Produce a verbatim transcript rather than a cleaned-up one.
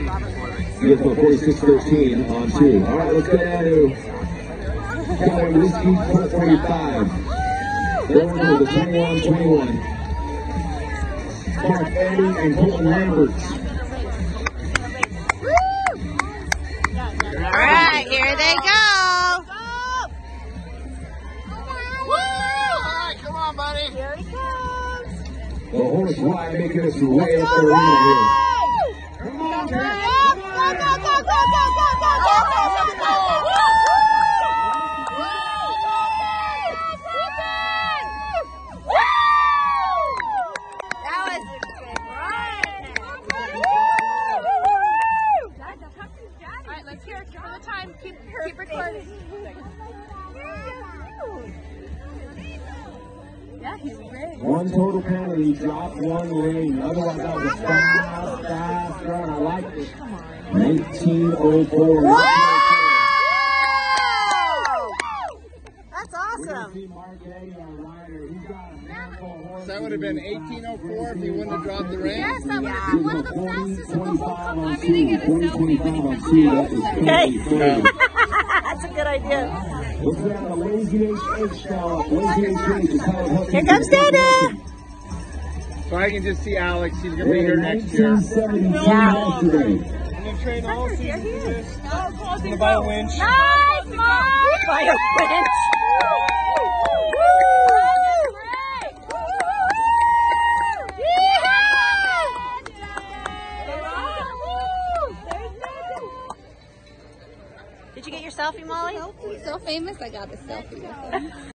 Beautiful forty-six thirteen on two. All right, let's go down to Skijoring Whiskey four forty-five. Going for the twenty-one twenty-one. Mark Eddie and Colton Lamberts. All right, here they go. Come on, buddy. Here he comes. The horse ride making us way up the arena here. Come on, Go, man. go, go, go, go, go, go, go, go, go, go, go. That was a good run. All right, let's hear it. Give her the time. Keep, keep recording. Yeah, he's great. One total penalty, dropped one lane. Otherwise, that was a fast, fast run. I like it. nineteen oh four. Whoa! That's awesome. So that would have been eighteen oh four if he wouldn't have dropped the rein. Yes, that would have been one of the fastest of the whole company. I'm going to get a selfie. Okay. That's a good idea. Here comes Dada. So I can just see Alex. He's going to be here next year. Yeah. I'm going to train all season for this. I'm going to buy a winch. Nice, Mike! Buy a winch. Did you get your selfie, Molly? So famous, I got a selfie with him.